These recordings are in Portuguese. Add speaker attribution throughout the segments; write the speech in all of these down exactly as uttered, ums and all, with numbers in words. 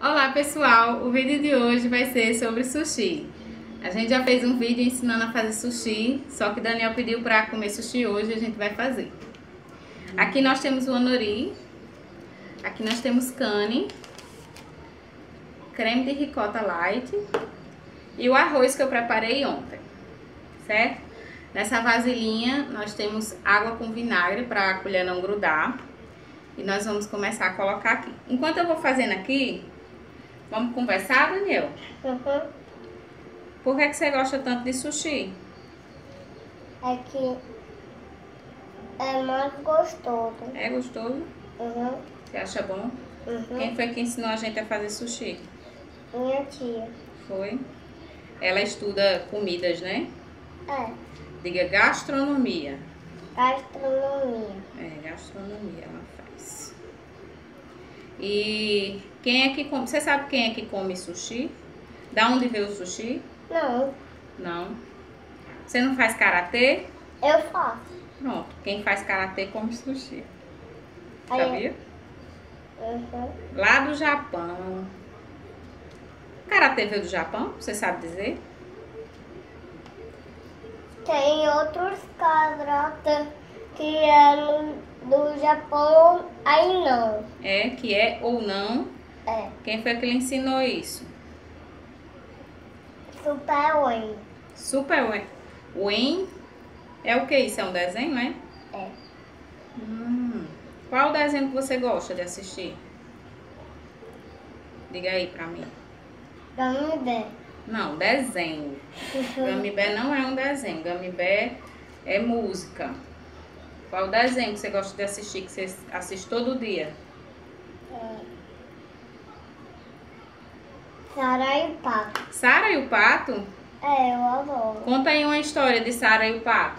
Speaker 1: Olá pessoal, o vídeo de hoje vai ser sobre sushi. A gente já fez um vídeo ensinando a fazer sushi, só que Daniel pediu para comer sushi hoje e a gente vai fazer. Aqui nós temos o onori, aqui nós temos cane, creme de ricota light e o arroz que eu preparei ontem, certo? Nessa vasilhinha nós temos água com vinagre para a colher não grudar e nós vamos começar a colocar aqui. Enquanto eu vou fazendo aqui, vamos conversar, Daniel?
Speaker 2: Uhum.
Speaker 1: Por que, que você gosta tanto de sushi?
Speaker 2: É que é mais gostoso.
Speaker 1: É gostoso?
Speaker 2: Uhum.
Speaker 1: Você acha bom?
Speaker 2: Uhum.
Speaker 1: Quem foi que ensinou a gente a fazer sushi?
Speaker 2: Minha tia.
Speaker 1: Foi? Ela estuda comidas, né?
Speaker 2: É.
Speaker 1: Diga gastronomia.
Speaker 2: Gastronomia.
Speaker 1: É, gastronomia ela faz. E quem é que come? Você sabe quem é que come sushi? Da onde veio o sushi?
Speaker 2: Não,
Speaker 1: Não. Você não faz karatê?
Speaker 2: eu faço.
Speaker 1: Pronto. Quem faz karatê come sushi.
Speaker 2: Aí eu-
Speaker 1: Sabia?
Speaker 2: Uhum.
Speaker 1: Lá do Japão. Karatê veio do Japão? Você sabe dizer?
Speaker 2: Tem outros karatê que é no, do Japão, aí não.
Speaker 1: É, que é ou não.
Speaker 2: É.
Speaker 1: Quem foi que lhe ensinou isso?
Speaker 2: Super Wayne.
Speaker 1: Super Wen. Wen é o que isso? É um desenho, né?
Speaker 2: É.
Speaker 1: Hum. Qual desenho que você gosta de assistir? Diga aí pra mim.
Speaker 2: Gummy Bear.
Speaker 1: Não, desenho. Gummy Bear não é um desenho. Gummy Bear é música. Qual desenho que você gosta de assistir, que você assiste todo dia?
Speaker 2: É. Sarah e o Pato.
Speaker 1: Sara e o Pato?
Speaker 2: É, eu adoro.
Speaker 1: Conta aí uma história de Sara e o Pato.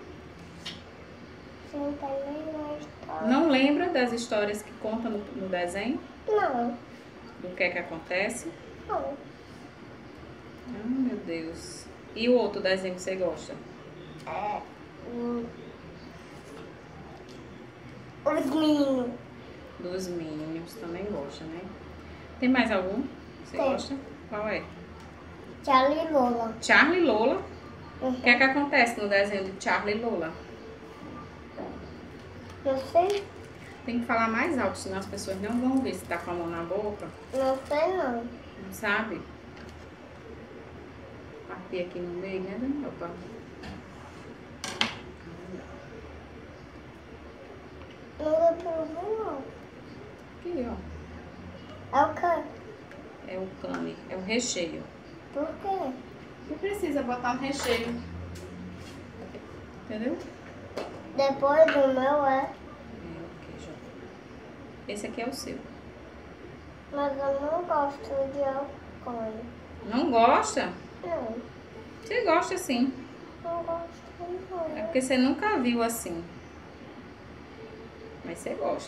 Speaker 2: Não tem nenhuma história.
Speaker 1: Não lembra das histórias que conta no, no desenho?
Speaker 2: Não.
Speaker 1: Do que é que acontece?
Speaker 2: Não.
Speaker 1: Ah, meu Deus. E o outro desenho que você gosta?
Speaker 2: É. hum, Os meninos.
Speaker 1: Dos Minions, também gosta, né? Tem mais algum que você
Speaker 2: Tem.
Speaker 1: gosta? Qual é?
Speaker 2: Charlie e Lola.
Speaker 1: Charlie e Lola.
Speaker 2: Uhum.
Speaker 1: O que é que acontece no desenho de Charlie e Lola?
Speaker 2: Não sei.
Speaker 1: Tem que falar mais alto, senão as pessoas não vão ver se tá com a mão na boca.
Speaker 2: Não sei não.
Speaker 1: Não sabe? Partir aqui no meio, né, Daniel? Pra-
Speaker 2: Não dá pra ouvir não.
Speaker 1: Aqui, ó.
Speaker 2: É o quê?
Speaker 1: É o cane, é o recheio.
Speaker 2: Por quê?
Speaker 1: Não precisa botar um recheio. Entendeu?
Speaker 2: Depois do meu é.
Speaker 1: É o queijo. Esse aqui é o seu.
Speaker 2: Mas eu não gosto de alcoóli.
Speaker 1: Não gosta?
Speaker 2: Não.
Speaker 1: Você gosta sim.
Speaker 2: Não gosto
Speaker 1: É
Speaker 2: não.
Speaker 1: porque você nunca viu assim. Mas você gosta.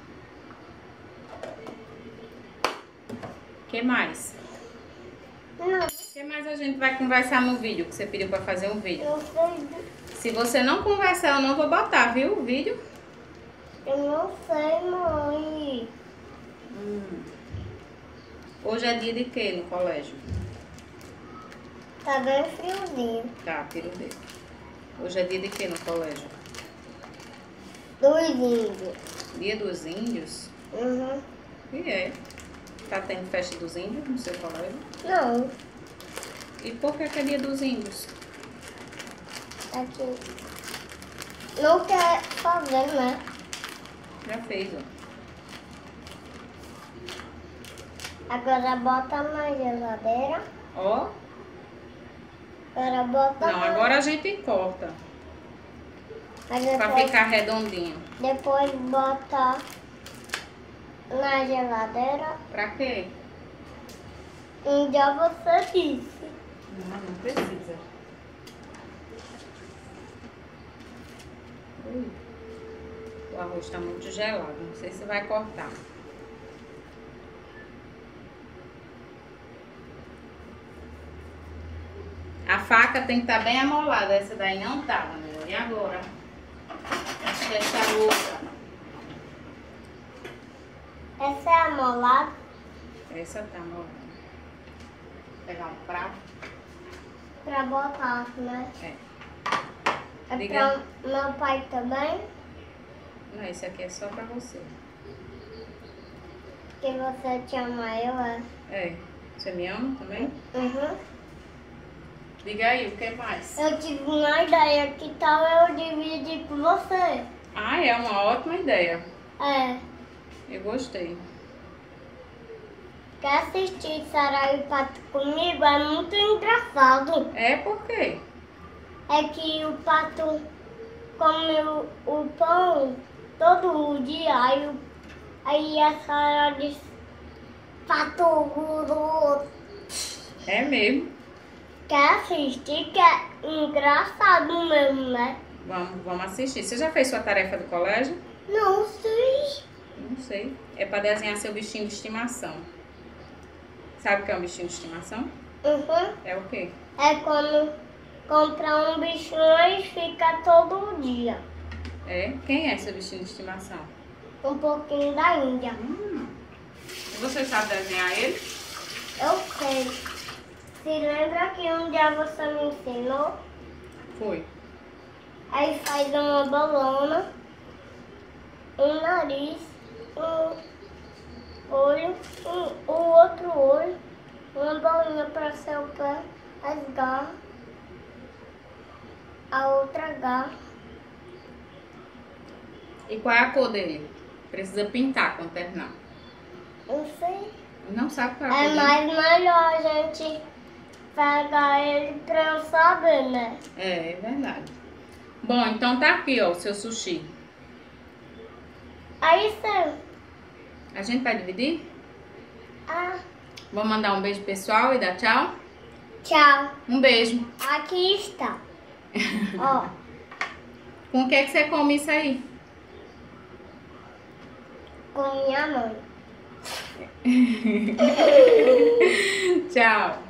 Speaker 1: O que mais?
Speaker 2: Não.
Speaker 1: O que mais a gente vai conversar no vídeo? Que você pediu pra fazer um vídeo.
Speaker 2: Eu sei.
Speaker 1: Se você não conversar, eu não vou botar, viu? O vídeo.
Speaker 2: Eu não sei, mãe.
Speaker 1: Hum. Hoje é dia de quê no colégio?
Speaker 2: Tá bem friozinho.
Speaker 1: Tá, tira o dedo. Hoje é dia de quê no colégio?
Speaker 2: Dos índios.
Speaker 1: Dia dos Índios?
Speaker 2: Uhum.
Speaker 1: E é. Tá tendo festa dos índios no seu colégio?
Speaker 2: Não.
Speaker 1: E por que que é dia dos índios?
Speaker 2: Aqui. Não quer fazer, né?
Speaker 1: Já fez, ó.
Speaker 2: Agora bota na geladeira.
Speaker 1: Ó.
Speaker 2: Agora bota
Speaker 1: Não,
Speaker 2: na...
Speaker 1: agora a gente corta.
Speaker 2: Mas
Speaker 1: Pra
Speaker 2: depois,
Speaker 1: ficar redondinho.
Speaker 2: depois bota na geladeira.
Speaker 1: Pra quê?
Speaker 2: Um dia você disse.
Speaker 1: Não, não precisa. Ui. O arroz tá muito gelado. Não sei se vai cortar. A faca tem que estar bem amolada. Essa daí não tá, meu. E agora? Essa outra.
Speaker 2: Essa é amolada.
Speaker 1: Essa tá molhada. Pegar um prato.
Speaker 2: Pra botar, né?
Speaker 1: É.
Speaker 2: É
Speaker 1: Diga.
Speaker 2: pra meu pai também?
Speaker 1: Não, esse aqui é só pra você.
Speaker 2: Que você te ama, eu é.
Speaker 1: É. Você me ama também?
Speaker 2: Uhum.
Speaker 1: Diga aí, o que mais?
Speaker 2: Eu tive uma ideia, que tal eu dividir com você?
Speaker 1: Ah, é uma ótima ideia.
Speaker 2: É.
Speaker 1: Eu gostei.
Speaker 2: Quer assistir Sarah e o Pato comigo? É muito engraçado.
Speaker 1: É por quê?
Speaker 2: É que o pato come o, o pão todo dia, aí, o- aí a Sarah diz, pato gordo.
Speaker 1: É mesmo.
Speaker 2: Quer assistir? Que é engraçado mesmo, né?
Speaker 1: Vamos, vamos assistir. Você já fez sua tarefa do colégio?
Speaker 2: Não sei.
Speaker 1: Não sei. É para desenhar seu bichinho de estimação. Sabe o que é um bichinho de estimação?
Speaker 2: Uhum.
Speaker 1: É o quê?
Speaker 2: É quando comprar um bichinho e fica todo dia.
Speaker 1: É? Quem é seu bichinho de estimação?
Speaker 2: Um pouquinho da Índia.
Speaker 1: Hum. E você sabe desenhar ele?
Speaker 2: Eu sei. Se lembra que um dia você me ensinou?
Speaker 1: Foi.
Speaker 2: Aí faz uma bolona, um nariz, um olho, um, o outro olho, uma bolinha para seu pé, as garras, a outra garra.
Speaker 1: E qual é a cor dele? Precisa pintar quando terminar.
Speaker 2: Não sei.
Speaker 1: Não sabe qual é a cor
Speaker 2: É
Speaker 1: dele?
Speaker 2: mais melhor a gente pegar ele pra eu saber, né?
Speaker 1: É, é verdade. Bom, então tá aqui, ó, o seu sushi.
Speaker 2: Aí você...
Speaker 1: A gente vai dividir?
Speaker 2: Ah,
Speaker 1: Vamos mandar um beijo pessoal e dar tchau?
Speaker 2: tchau.
Speaker 1: Um beijo.
Speaker 2: Aqui está. Ó,
Speaker 1: Com o que é que você come isso aí?
Speaker 2: com minha mãe.
Speaker 1: Tchau.